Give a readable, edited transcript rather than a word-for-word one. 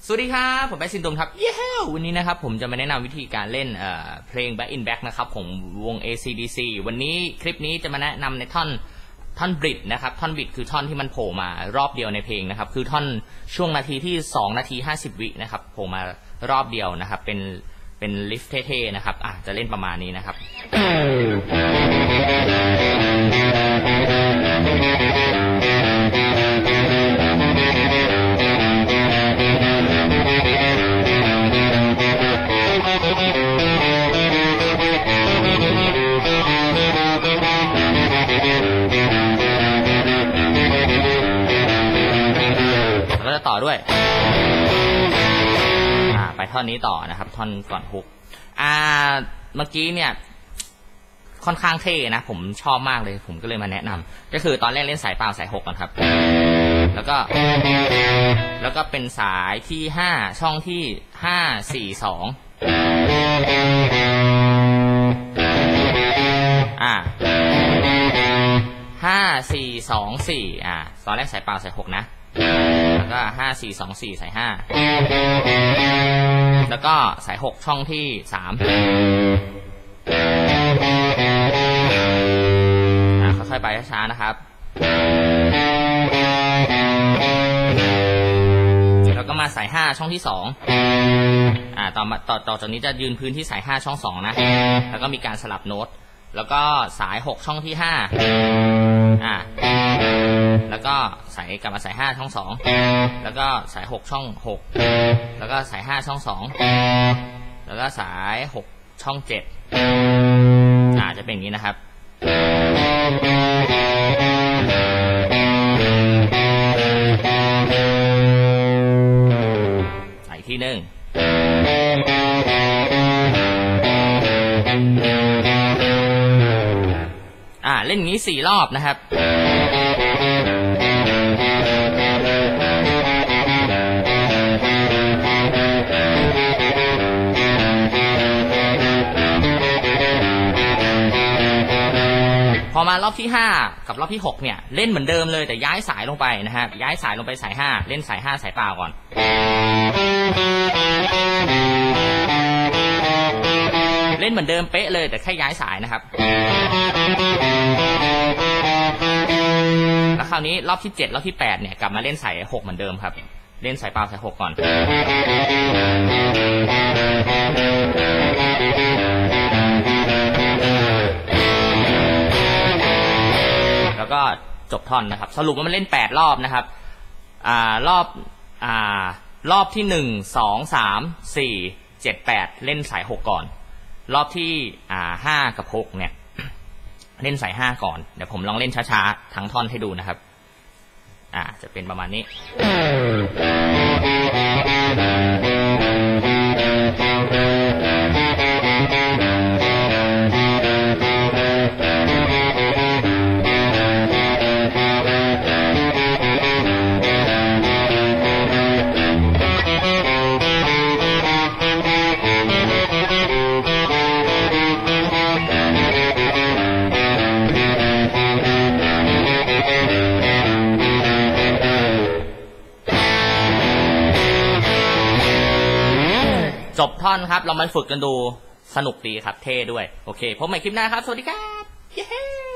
สวัสดีครับผมแบซินตุมครับเย้วันนี้นะครับผมจะมาแนะนำวิธีการเล่นเพลง Back in Black นะครับของวง AC/DC วันนี้คลิปนี้จะมาแนะนำในท่อนบริดนะครับท่อนบริดคือท่อนที่มันโผล่มารอบเดียวในเพลงนะครับคือท่อนช่วงนาทีที่2 นาที 50 วินะครับโผล่มารอบเดียวนะครับเป็นลิฟเท่ๆนะครับจะเล่นประมาณนี้นะครับแล้วก็จะต่อด้วยไปท่อนนี้ต่อนะครับท่อนก่อนฮุกเมื่อกี้เนี่ยค่อนข้างเท่นะผมชอบมากเลยผมก็เลยมาแนะนำก็คือตอนแรกเล่นสายเปล่าสาย6ก่อนครับแล้วก็เป็นสายที่5ช่องที่5 4 25 4 2 4ตอนแรกสายเปล่าสาย6นะแล้วก็5 4 2 4สาย5แล้วก็สาย6ช่องที่3ค่อยๆไปช้าๆนะครับแล้วก็มาสาย5ช่องที่2ต่อจากนี้จะยืนพื้นที่สาย5ช่อง2นะแล้วก็มีการสลับโน้ตแล้วก็สาย6ช่องที่5แล้วก็สายกลับมาสาย5ช่อง2แล้วก็สาย6ช่อง6แล้วก็สาย5ช่อง2แล้วก็สาย6ช่อง7จะเป็นอย่างนี้นะครับอีกทีหนึ่งเล่นอย่างนี้4 รอบนะครับพอมารอบที่5กับรอบที่6เนี่ยเล่นเหมือนเดิมเลยแต่ย้ายสายลงไปนะครับย้ายสายลงไปสาย5เล่นสาย5สายเปล่าก่อนเล่นเหมือนเดิมเป๊ะเลยแต่แค่ย้ายสายนะครับแล้วคราวนี้รอบที่7รอบที่8เนี่ยกลับมาเล่นสาย6เหมือนเดิมครับเล่นสายเปล่าสาย6ก่อนแล้วก็จบท่อนนะครับสรุปว่ามันเล่น8 รอบนะครับรอบที่1 2 3 4 7 8เล่นสาย6ก่อนรอบที่5กับ6เนี่ยเล่นสาย5ก่อนเดี๋ยวผมลองเล่นช้าๆทั้งท่อนให้ดูนะครับจะเป็นประมาณนี้จบท่อนครับเรามาฝึกกันดูสนุกดีครับเท่ด้วยโอเคพบใหม่คลิปหน้าครับสวัสดีครับเย้